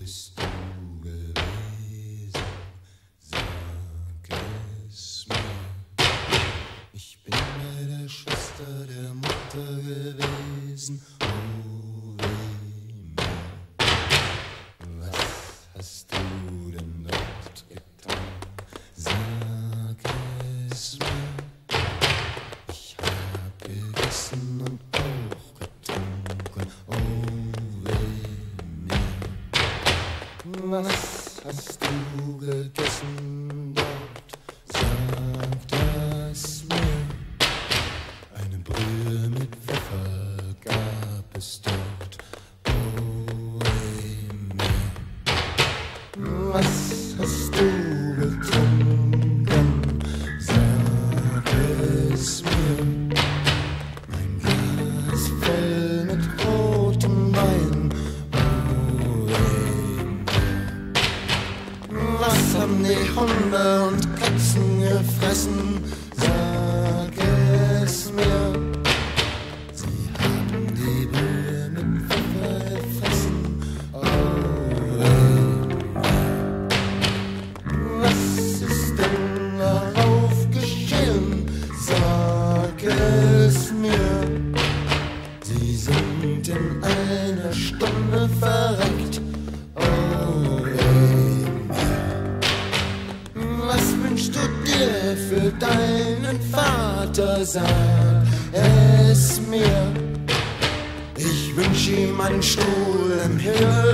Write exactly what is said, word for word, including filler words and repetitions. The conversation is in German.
bist du gewesen? Sag es mir. Ich bin bei der Schwester der Mutter gewesen. Oh, weh mir. Was hast du denn dort getan? Sag es mir. Ich hab gegessen und auch getrunken. Oh, was hast du gegessen dort? Sag das mir. Eine Brühe mit Pfeffer gab es dort. Oh, weh mir. Was hast du getrunken? Sag es mir. Ein Glas voll mit rotem Wein. Was haben die Hunde und Katzen gefressen? Sag es mir. Sie haben die Brühe mit Pfeffer gefressen. Oh, weh mir. Was ist denn darauf geschehen? Sag es mir. Sie sind in einer Stunde verreckt. Oh, was wünschst du dir für deinen Vater? Sag es mir. Ich wünsch ihm einen Stuhl im Himmel